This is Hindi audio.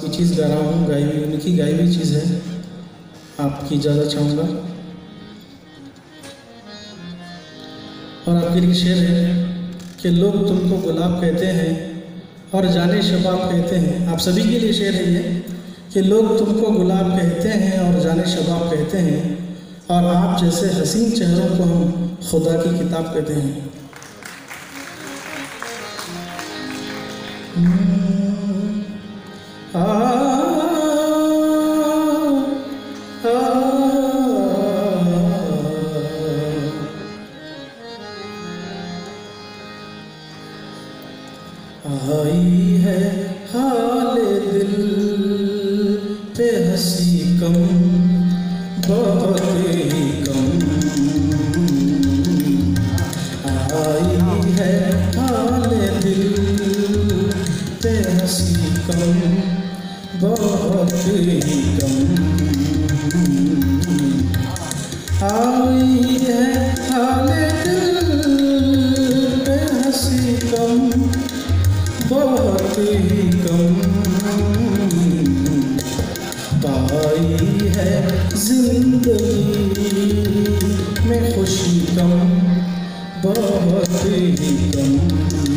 की चीज़ गा रहा हूँ, गाई हुई उनकी गाई हुई चीज़ है, आपकी इजाज़त चाहूँगा। और आपके लिए शेर है कि लोग तुमको गुलाब कहते हैं और जाने शबाब कहते हैं। आप सभी के लिए शेर है ये कि लोग तुमको गुलाब कहते हैं और जाने शबाब कहते हैं, और आप जैसे हसीन चेहरों को हम खुदा की किताब कहते हैं। आई है हाले दिल पे हंसी कम, बहुत ही कम। आई है हाले दिल पे हंसी कम, बहुत ही कम। आई है हाले दिल पे हंसी कम, बहुत ही कम। पाई है जिंदगी में खुशी कम, बहुत ही कम।